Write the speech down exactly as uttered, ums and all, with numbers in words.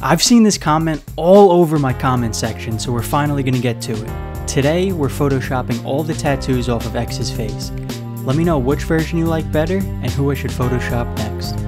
I've seen this comment all over my comment section, so we're finally gonna get to it. Today, we're photoshopping all the tattoos off of X's face. Let me know which version you like better and who I should photoshop next.